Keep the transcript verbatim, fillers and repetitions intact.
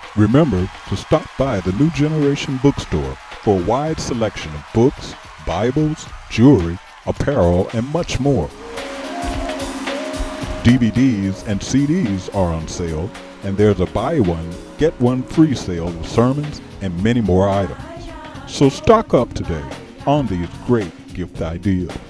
Remember to stop by the New Generation Bookstore for a wide selection of books, Bibles, jewelry, apparel, and much more. D V Ds and C Ds are on sale, and there's a buy one, get one free sale with sermons and many more items. So stock up today on these great gift ideas.